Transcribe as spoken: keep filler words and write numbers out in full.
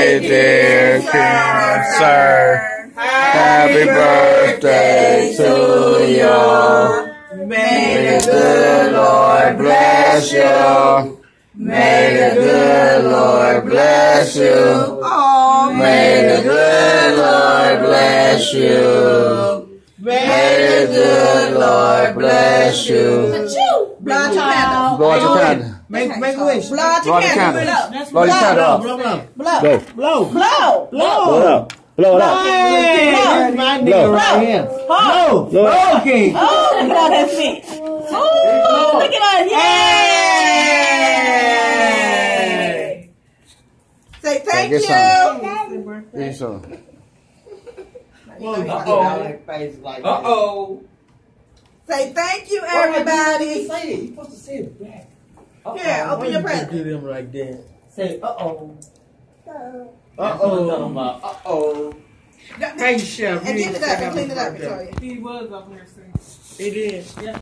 birthday, dear King Sir. Happy birthday to you. May the good Lord bless you. May the good Lord bless you. May the good Lord bless you. May the good Lord bless you. Blow out your candle. Blow out your candle. Make, make a wish. Blow out your candle. Blow your candle up. Blow, blow, Blow. Blow. Blow. blow, Blow it blow. up. Blow it up. Hey, that's my nigga Blow. right here. Blow, Blow it up. okay. Oh, look at all that feet. Oh, look at us. Yay! Say thank Get you. Get some. Uh-oh. Uh-oh. Say thank you, everybody. Say it. You're supposed to say it back. Here, open your present. Do them like that. Say, uh-oh. Uh-oh. Uh-oh. Hey, Chef. And give it up and clean it up, Victoria. He was up here saying. He did. Yeah.